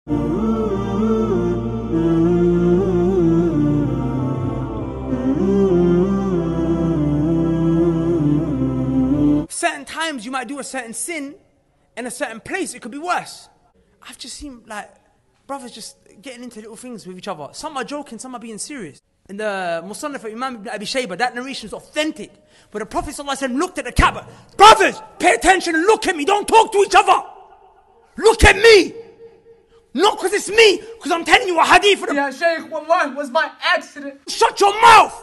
Certain times you might do a certain sin in a certain place, it could be worse. I've just seen like brothers just getting into little things with each other. Some are joking, some are being serious. In the Musannaf of Imam ibn Abi Shaybah, that narration is authentic. But the Prophet ﷺ looked at the Kaaba. Brothers, pay attention and look at me. Don't talk to each other. Look at me. Not because it's me, because I'm telling you a hadith. Yeah, Shaykh, wallahi, was my accident. Shut your mouth.